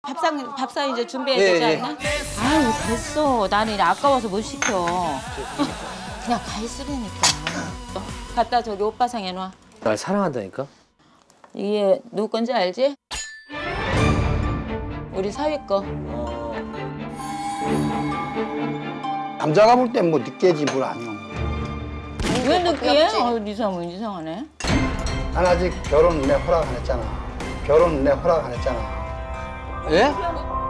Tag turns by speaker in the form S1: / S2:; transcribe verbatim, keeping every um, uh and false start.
S1: 밥상 밥상 이제 준비해야
S2: 예,
S1: 되지
S2: 예.
S1: 않나? 아유 됐어. 나는 이제 아까워서 못 시켜. 그냥 가 있으라니까. 갖다 저기 오빠 상에 놔.
S2: 날 사랑한다니까?
S1: 이게 누구 건지 알지? 우리 사위 거.
S3: 남자가 볼 땐 뭐 늦게지 뭘 아니요.
S1: 왜 느끼해? 어, 이상하네, 이상하네.
S3: 난 아직 결혼 내 허락 안 했잖아. 결혼 내 허락 안 했잖아.
S2: 예?